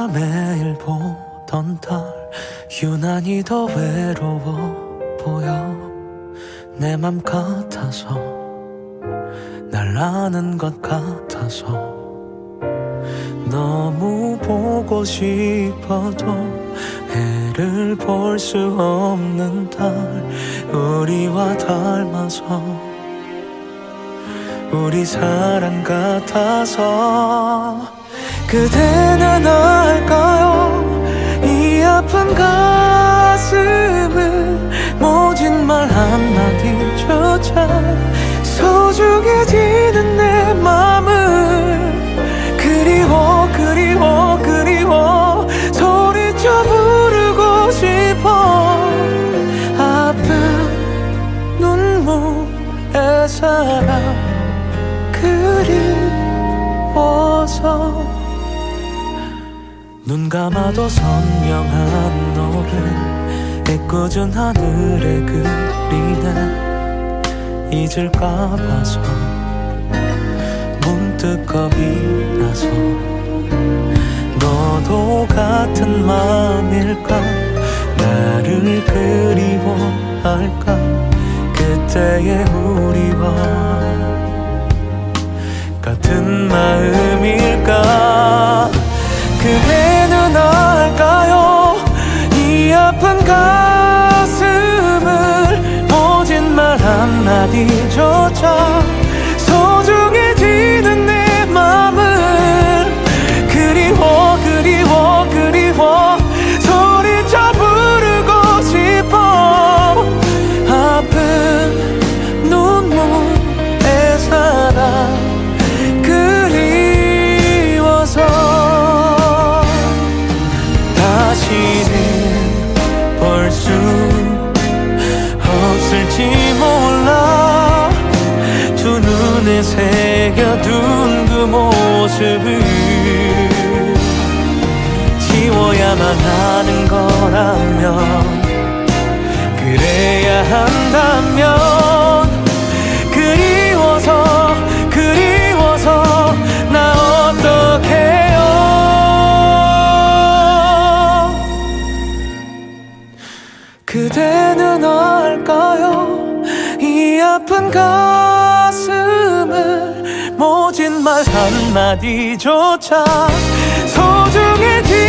내가 매일 보던 달 유난히 더 외로워 보여. 내 맘 같아서 날 아는 것 같아서 너무 보고 싶어도 해를 볼 수 없는 달 우리와 닮아서 우리 사랑 같아서 그대는 알까요? 이 아픈 가슴을 모진 말 한마디조차 소중해지는 내 맘을 그리워 그리워 그리워 소리쳐 부르고 싶어. 아픈 눈물의 사랑 그리워서 눈 감아도 선명한 너를 애꿎은 하늘에 그리네. 잊을까 봐서 문득 겁이 나서 너도 같은 맘일까. 나를 그리워할까. 그때의 우리와 같은 마음일까. 그대는 알까요? 이 아픈 가슴을 모진 말 한마디조차 소중해지는 내 맘을 그리워 그리워 그리워 소리쳐 부르고 싶어. 아픈 눈물의 사랑 그리워서 다시는 볼 수 없을지 몰라. 두 눈에 새겨둔 그 모습을 지워야만 하는 거라면 그래야 한다면 그리워서 그리워서 나 어떡해요. 그대는 알까요? 이 아픈 가슴을 모진 말 한마디조차 소중해지